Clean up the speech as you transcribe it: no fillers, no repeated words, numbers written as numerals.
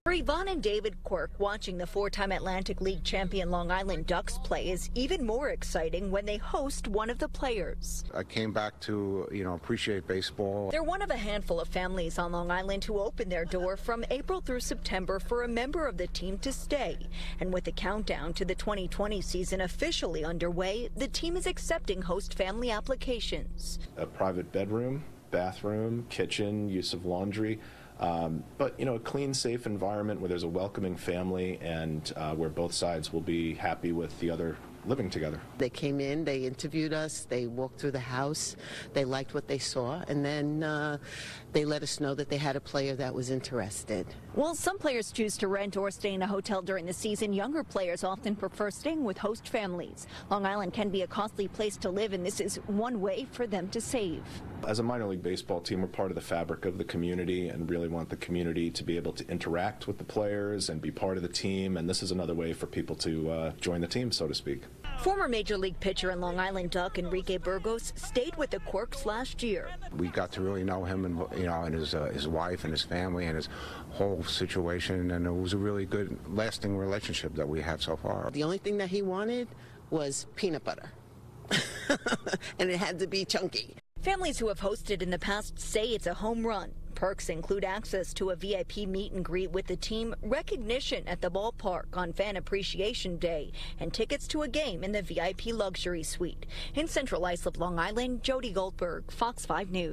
For Yvonne and David Quirk, watching the four-time Atlantic League champion Long Island Ducks play is even more exciting when they host one of the players. I came back to, appreciate baseball. They're one of a handful of families on Long Island who open their door from April through September for a member of the team to stay. And with the countdown to the 2020 season officially underway, the team is accepting host family applications. A private bedroom, bathroom, kitchen, use of laundry. But a clean, safe environment where there's a welcoming family and where both sides will be happy with the other living together. They came in, they interviewed us, they walked through the house, they liked what they saw, and then they let us know that they had a player that was interested. While some players choose to rent or stay in a hotel during the season, younger players often prefer staying with host families. Long Island can be a costly place to live, and this is one way for them to save. As a minor league baseball team, we're part of the fabric of the community and really want the community to be able to interact with the players and be part of the team, and this is another way for people to join the team, so to speak. Former Major League pitcher and Long Island Duck Enrique Burgos stayed with the Quirks last year. We got to really know him and his wife and his family and his whole situation, and it was a really good, lasting relationship that we had so far. The only thing that he wanted was peanut butter, and it had to be chunky. Families who have hosted in the past say it's a home run. Perks include access to a VIP meet and greet with the team, recognition at the ballpark on Fan Appreciation Day, and tickets to a game in the VIP luxury suite. In Central Islip, Long Island, Jody Goldberg, Fox 5 News.